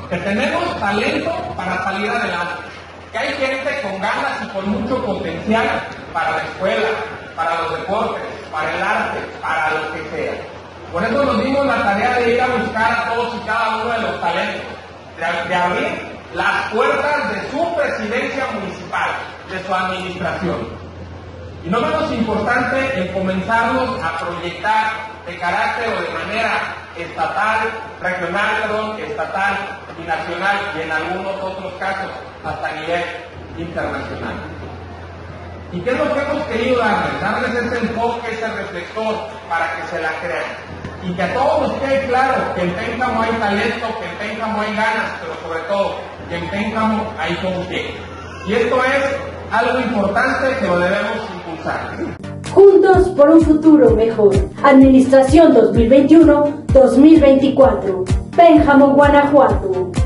que tenemos talento para salir adelante, que hay gente con ganas y con mucho potencial para la escuela, para los deportes, para el arte, para lo que sea. Por eso nos dimos la tarea de ir a buscar a todos y cada uno de los talentos, de abrir las puertas de su presidencia municipal, de su administración. Y no menos importante, el comenzarlos a proyectar de carácter o de manera estatal, regional, estatal y nacional, y en algunos otros casos hasta a nivel internacional. ¿Y qué es lo que hemos querido darles? Darles ese enfoque, ese reflector para que se la crean. Y que a todos nos quede claro que en Pénjamo hay talento, que en Pénjamo hay ganas, pero sobre todo que en Pénjamo hay con qué. Y esto es algo importante que lo debemos impulsar. Juntos por un futuro mejor. Administración 2021-2024. Pénjamo, Guanajuato.